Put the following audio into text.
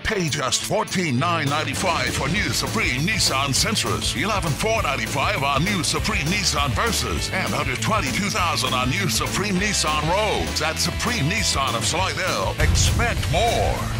Pay just $14,995 for new Supreme Nissan Sentras, $11,495 on new Supreme Nissan Versas, and under $22,000 on new Supreme Nissan Rouge at Supreme Nissan of Slidell. Expect more.